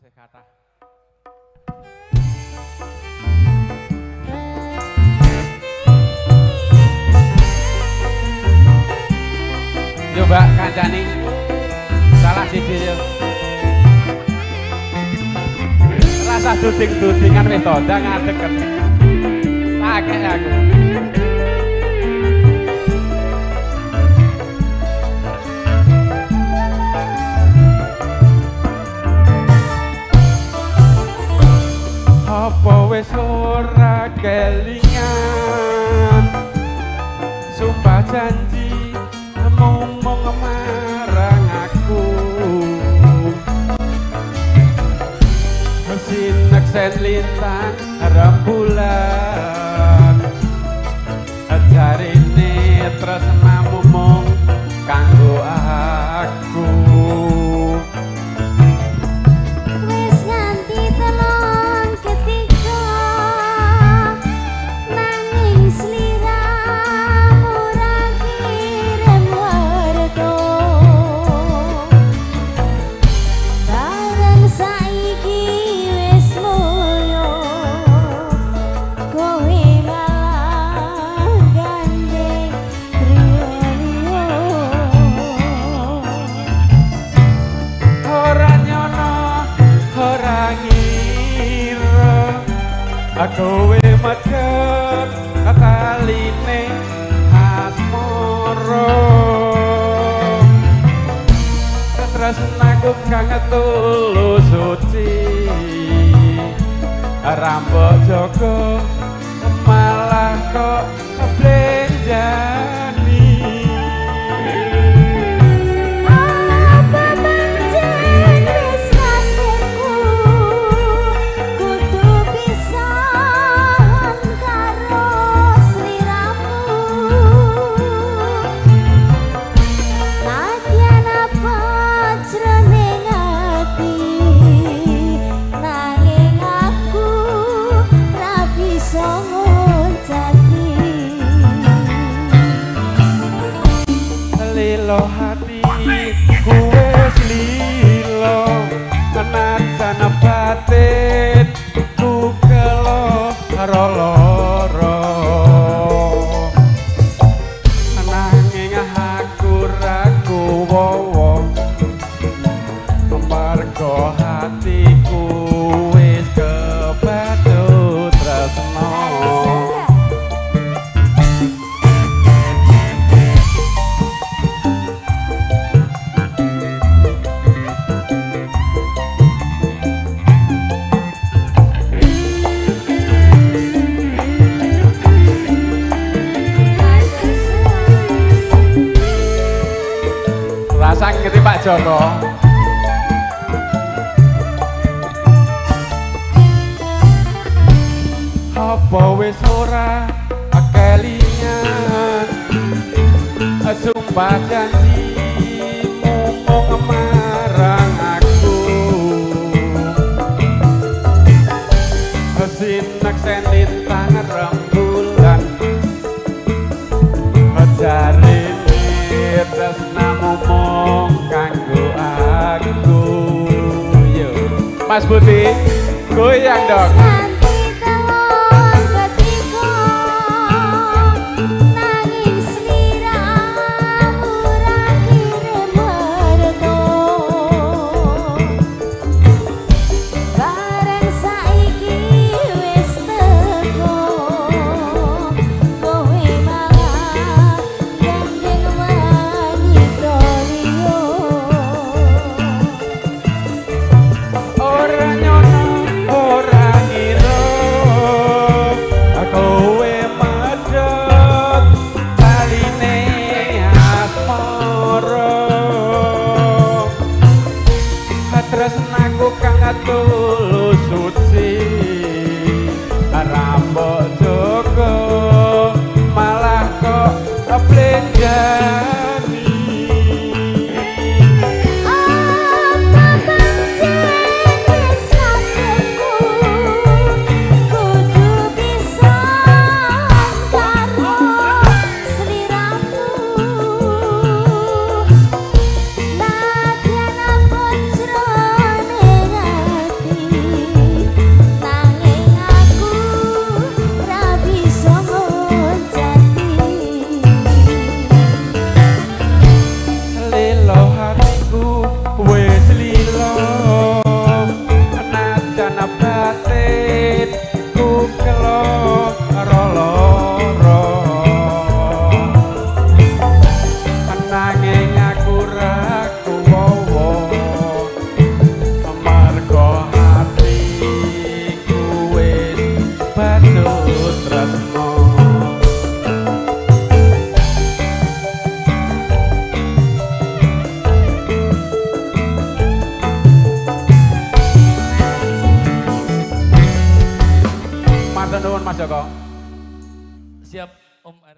tasih kathah. Yo Mbak kancani. Salah siji yo. Rasa duding-dudingan wis tondang ngadeken. Akeh aku. Apa wis ora kelingan sumpah janji ngomong marang aku sinek sen lintang rembulan jarine tresnamu mung kanggo aku. Kowe medhot taline asmara tresnaku kang tulus suci rambut jaga malah kok blenjani. Lilo hati kuwe lilo menajan batin ku kelo loro nanging aku ra kuwowo mergo hatiku wis kebatut tresno. Rasa ngerti Pak Joko. Apa wis ora kelingan sumpah janjimu mung marang aku sinek sen lintang rembulan jarine tresnamu mung kanggo aku. Yo Mas Budi goyang dong. Tresnaku kang tulus suci rambut jaga malah kok blenjani. Joko.